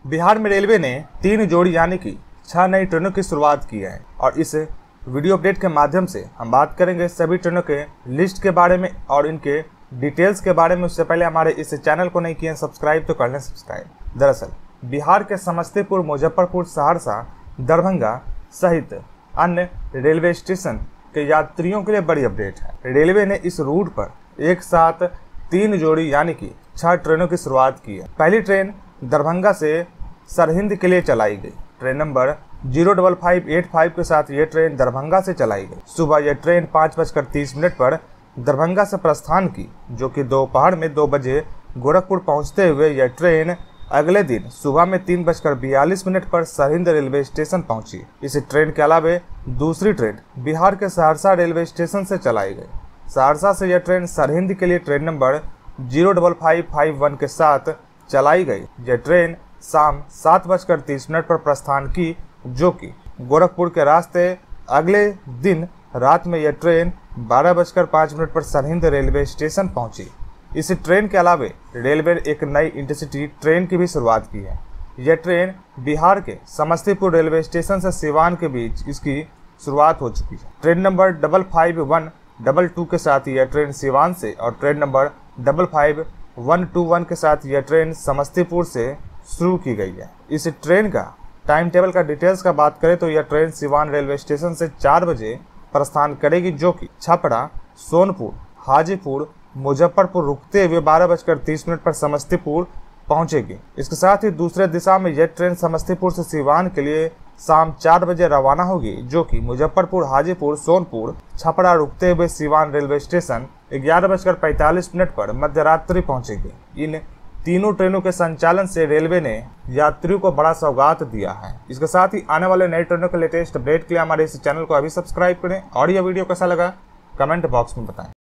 बिहार में रेलवे ने 3 जोड़ी यानी कि 6 नई ट्रेनों की शुरुआत की है और इस वीडियो अपडेट के माध्यम से हम बात करेंगे सभी ट्रेनों के लिस्ट के बारे में और इनके डिटेल्स के बारे में। उससे पहले हमारे इस चैनल को नहीं किए हैं सब्सक्राइब तो कर लें सब्सक्राइब। दरअसल बिहार के समस्तीपुर, मुजफ्फरपुर, सहरसा, दरभंगा सहित अन्य रेलवे स्टेशन के यात्रियों के लिए बड़ी अपडेट है। रेलवे ने इस रूट पर एक साथ 3 जोड़ी यानी कि 6 ट्रेनों की शुरुआत की है। पहली ट्रेन दरभंगा से सरहिंद के लिए चलाई गई। ट्रेन नंबर 05585 के साथ ये ट्रेन दरभंगा से चलाई गई। सुबह यह ट्रेन 5:30 पर दरभंगा से प्रस्थान की, जो कि दोपहर में 2 बजे गोरखपुर पहुंचते हुए यह ट्रेन अगले दिन सुबह में 3:42 पर सरहिंद रेलवे स्टेशन पहुंची। इस ट्रेन के अलावा दूसरी ट्रेन बिहार के सहरसा रेलवे स्टेशन से चलाई गई। सहरसा से यह ट्रेन सरहिंद के लिए ट्रेन नंबर 05551 के साथ चलाई गई। यह ट्रेन शाम 7:30 पर प्रस्थान की, जो कि गोरखपुर के रास्ते अगले दिन रात में यह ट्रेन 12:05 पर सरहिंद रेलवे स्टेशन पहुंची। इस ट्रेन के अलावा रेलवे ने एक नई इंटरसिटी ट्रेन की भी शुरुआत की है। यह ट्रेन बिहार के समस्तीपुर रेलवे स्टेशन से सिवान के बीच इसकी शुरुआत हो चुकी है। ट्रेन नंबर 55122 के साथ यह ट्रेन सिवान से और ट्रेन नंबर 55121 के साथ यह ट्रेन समस्तीपुर से शुरू की गई है। इस ट्रेन का टाइम टेबल का डिटेल्स का बात करें तो यह ट्रेन सिवान रेलवे स्टेशन से 4 बजे प्रस्थान करेगी, जो कि छपरा, सोनपुर, हाजीपुर, मुजफ्फरपुर रुकते हुए 12:30 पर समस्तीपुर पहुंचेगी। इसके साथ ही दूसरे दिशा में यह ट्रेन समस्तीपुर से सिवान के लिए शाम 4 बजे रवाना होगी, जो कि मुजफ्फरपुर, हाजीपुर, सोनपुर, छपरा रुकते हुए सिवान रेलवे स्टेशन 11:45 पर मध्यरात्रि पहुंचेगी। इन तीनों ट्रेनों के संचालन से रेलवे ने यात्रियों को बड़ा सौगात दिया है। इसके साथ ही आने वाले नए ट्रेनों के लेटेस्ट अपडेट के लिए हमारे इस चैनल को अभी सब्सक्राइब करें और यह वीडियो कैसा लगा कमेंट बॉक्स में बताएं।